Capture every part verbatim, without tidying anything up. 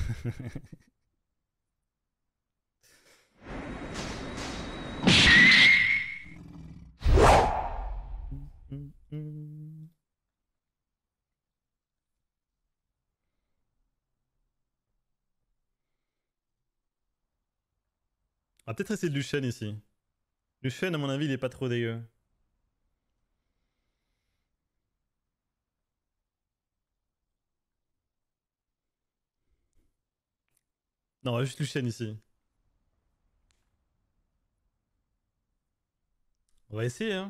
On va peut-être essayer de Lucian ici. Lucian, à mon avis, il est pas trop dégueu. Non, on va juste Lucian ici. On va essayer, hein.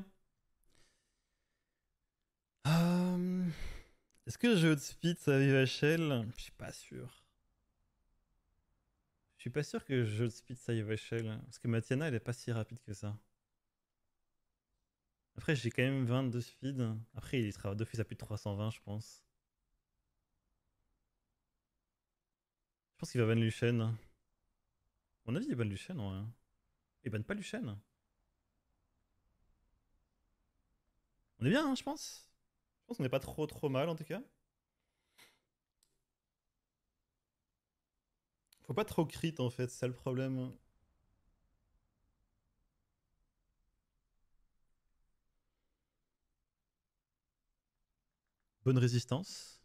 Euh, Est-ce que le jeu de speed, ça vive à Shell? Je suis pas sûr. Je suis pas sûr que le jeu de speed, ça vive à Shell. Parce que Matiana, elle est pas si rapide que ça. Après, j'ai quand même vingt de speed. Après, il sera d'office à plus de trois cent vingt, je pense. Je pense qu'il va ban Lucian. À mon avis, il ban Lucian, ouais. Il banne pas Lucian. On est bien, hein, je pense. Je pense qu'on est pas trop trop mal, en tout cas. Faut pas trop crit, en fait, c'est ça le problème. Bonne résistance.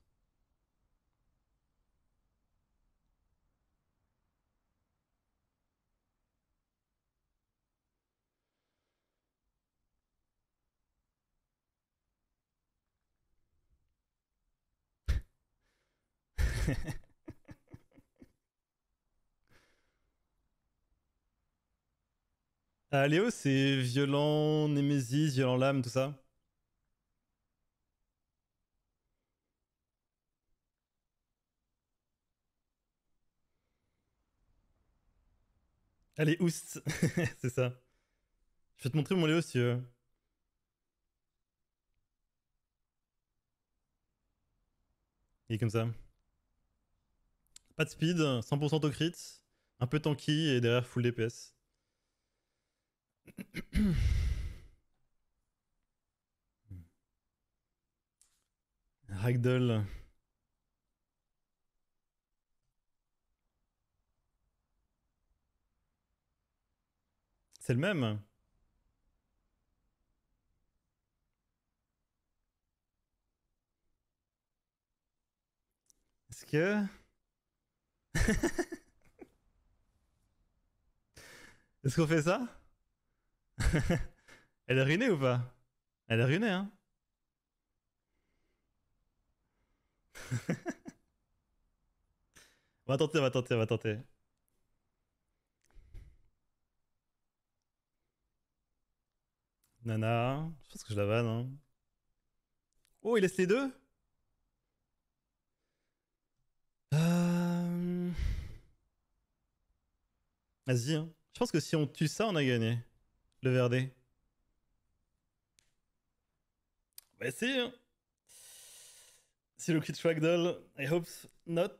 Ah, Léo, c'est violent, Némésis, violent lame, tout ça. Allez, oust. C'est ça. Je vais te montrer mon Léo si tu veux. Il est comme ça. Pas de speed, cent pour cent au crit, un peu tanky et derrière full D P S. Ragdoll. C'est le même. Est-ce que... Est-ce qu'on fait ça? Elle est ruinée ou pas? Elle est ruinée, hein? On va tenter, on va tenter, on va tenter. Nana, je pense que je la vanne, hein. Oh, il laisse les deux? Euh... Vas-y, hein. Je pense que si on tue ça, on a gagné. Le Verdé. On va essayer, hein. Si le crit Ragdoll, I hope not.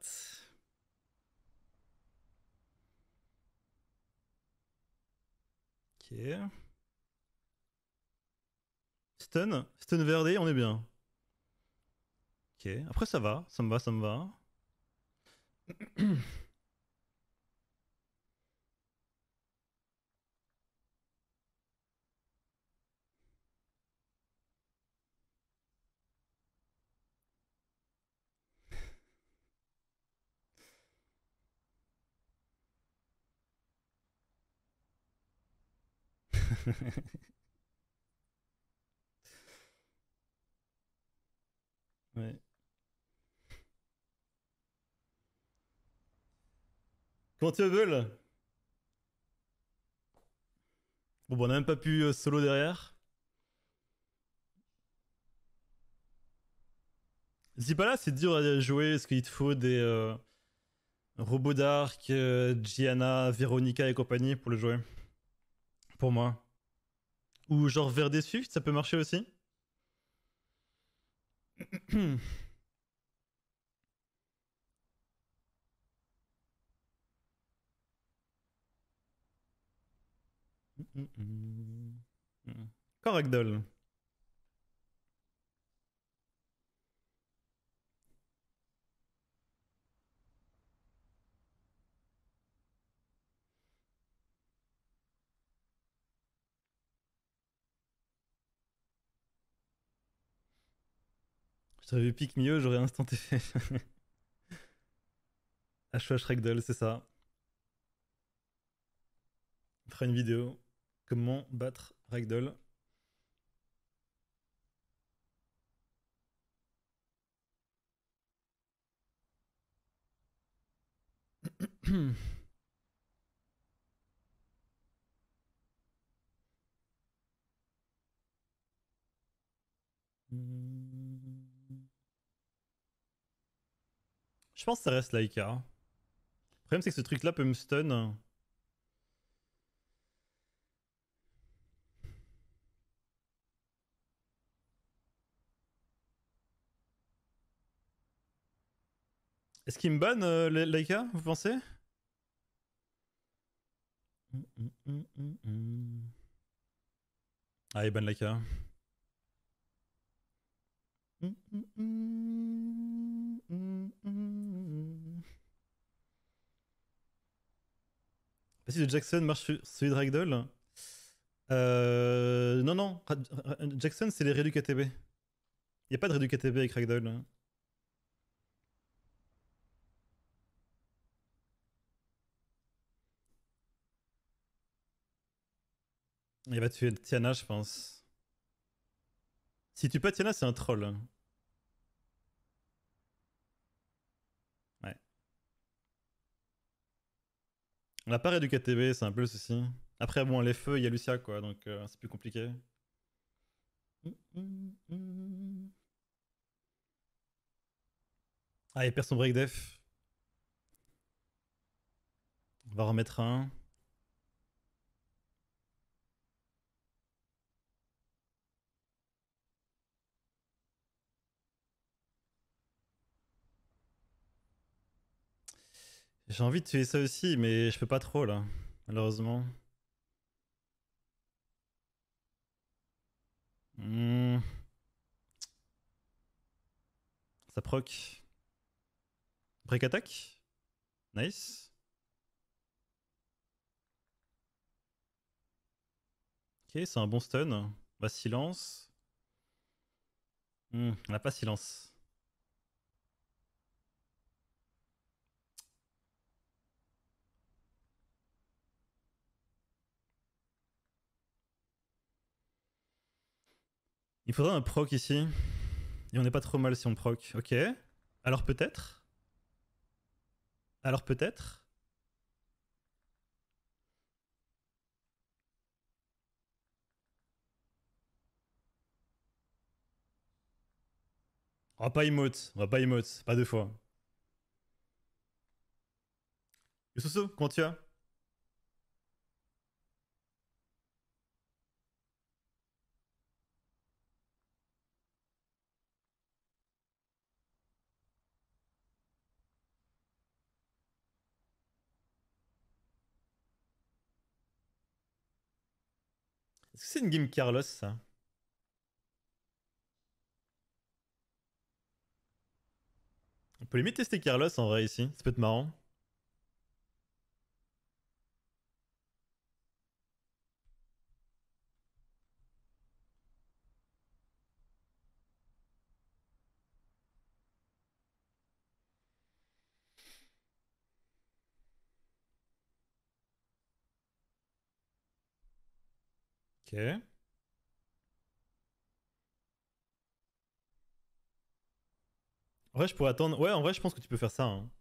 Ok. Stun. Stun Verdé, on est bien. Ok. Après, ça va. Ça me va, ça me va. Ouais. Comment tu veux? Bon, bon, on a même pas pu euh, solo derrière. Zipala, c'est dur à jouer parce qu'il te faut des euh, robots d'arc, euh, Gianna, Veronica et compagnie pour le jouer. Pour moi. Ou genre Verdé Swift, ça peut marcher aussi. Corragdoll. J'aurais vu Pick Mio, j'aurais instant fait. H H Ragdoll, c'est ça. On fera une vidéo. Comment battre Ragdoll. Je pense que ça reste Laika. Le problème, c'est que ce truc-là peut me stun. Est-ce qu'il me banne, euh, Laika, vous pensez? Ah, il banne Laika. Si de Jackson marche sur celui de Ragdoll. Euh, non, non. Jackson, c'est les réducs A T B. Il n'y a pas de réduc A T B avec Ragdoll. Il va tuer Tiana, je pense. Si tu pas Tiana, c'est un troll. Ouais. On n'a pas réduc A T B, c'est un peu le souci. Après, bon, les feux, il y a Lucia, quoi, donc euh, c'est plus compliqué. Ah, il perd son break def. On va remettre un. J'ai envie de tuer ça aussi, mais je peux pas trop là, malheureusement. Hmm. Ça proc. Break attack. Nice. Ok, c'est un bon stun. Bah, silence. Hmm, on n'a pas silence. Il faudrait un proc ici. Et on n'est pas trop mal si on proc. Ok. Alors peut-être. Alors peut-être. On va pas emote. On va pas emote. Pas deux fois. Yososo, comment tu as? Est-ce que c'est une game Carlos ça? On peut limite tester Carlos en vrai ici. Ça peut être marrant. Ok. En vrai, je pourrais attendre. Ouais, en vrai, je pense que tu peux faire ça. Hein.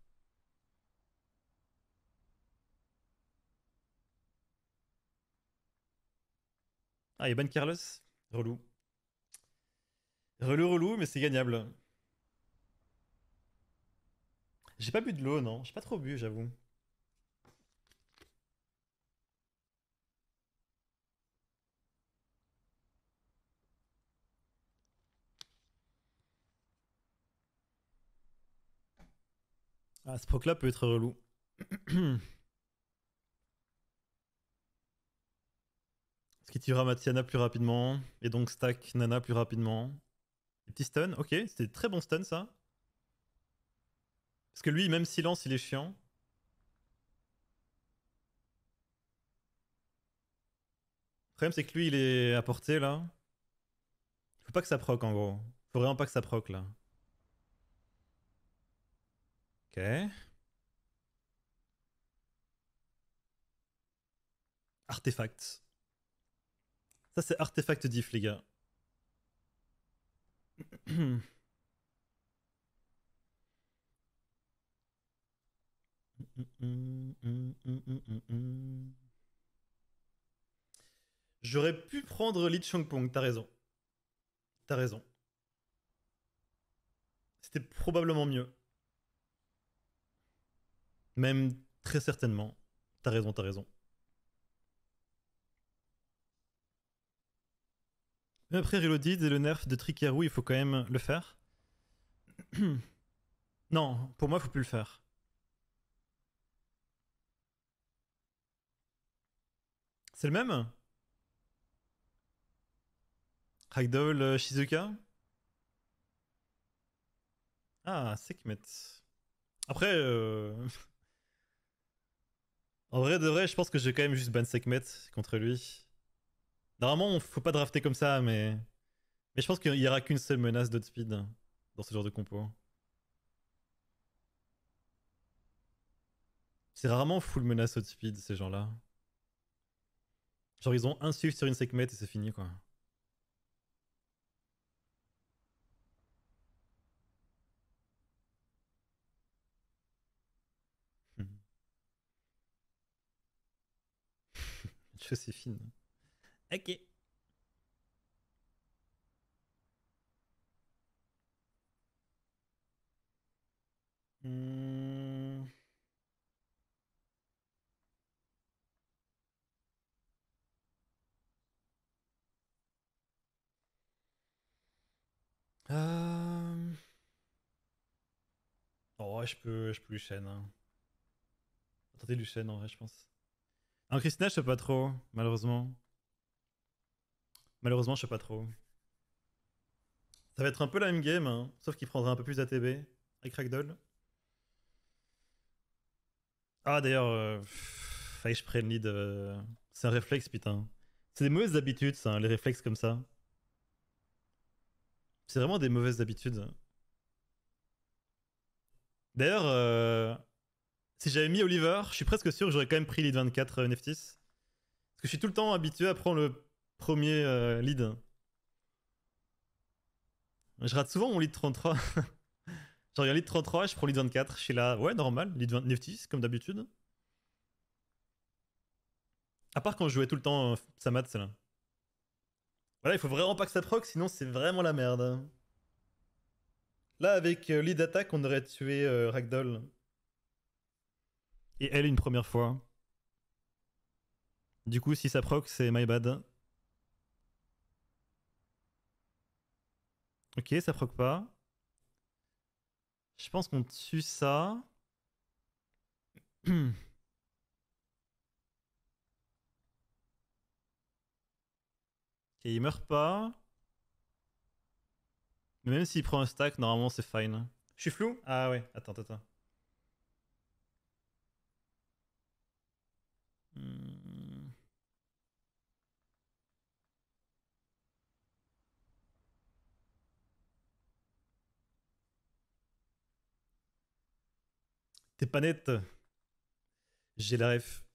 Ah, il y a ban Carlos. Relou. Relou, relou, mais c'est gagnable. J'ai pas bu de l'eau, non. J'ai pas trop bu, j'avoue. Ah, ce proc là peut être relou. Ce qui tirera Matiana plus rapidement. Et donc stack Nana plus rapidement. Des petits stuns, ok. C'était très bon stun ça. Parce que lui, même silence, il est chiant. Le problème, c'est que lui, il est à portée là. Faut pas que ça proc en gros. Faut vraiment pas que ça proc là. Ok. Artefact. Ça, c'est artefact diff, les gars. J'aurais pu prendre Lee Chong-pong, t'as raison. T'as raison. C'était probablement mieux. Même très certainement. T'as raison, t'as raison. Mais après Reloaded et le nerf de Trickerou, il faut quand même le faire. Non, pour moi, il faut plus le faire. C'est le même? Ragdoll euh, Shizuka? Ah, Sekhmet. Après, euh... en vrai de vrai, je pense que j'ai quand même juste ban Sekhmet contre lui. Normalement, faut pas drafter comme ça, mais. Mais je pense qu'il y aura qu'une seule menace d'outspeed dans ce genre de compo. C'est rarement full menace outspeed, ces gens-là. Genre, ils ont un swift sur une Sekhmet et c'est fini, quoi. Joséphine. Ok. Hmm. Euh... Oh, je peux, je peux Lucien. Hein. Tenter Lucien en vrai, je pense. Un Christina, je sais pas trop, malheureusement. Malheureusement, je sais pas trop. Ça va être un peu la même game, hein, sauf qu'il prendra un peu plus d'A T B avec Ragdoll. Ah, d'ailleurs, euh, fallait que je prenne lead. euh, C'est un réflexe, putain. C'est des mauvaises habitudes, ça, hein, les réflexes comme ça. C'est vraiment des mauvaises habitudes. D'ailleurs, euh, si j'avais mis Oliver, je suis presque sûr que j'aurais quand même pris lead vingt-quatre euh, Neftis. Parce que je suis tout le temps habitué à prendre le premier euh, lead. Je rate souvent mon lead trente-trois. Genre, il y a un lead trente-trois, je prends lead vingt-quatre. Je suis là, ouais, normal, lead vingt Neftis, comme d'habitude. À part quand je jouais tout le temps euh, Samad, c'est là. Voilà, il faut vraiment pas que ça proc, sinon c'est vraiment la merde. Là, avec euh, lead attack, on aurait tué euh, Ragdoll. Et elle une première fois. Du coup, si ça proc, c'est my bad. Ok, ça proc pas. Je pense qu'on tue ça. Ok, il meurt pas. Mais même s'il prend un stack, normalement c'est fine. Je suis flou? Ah ouais, attends, attends. Hmm. T'es pas net. J'ai la ref.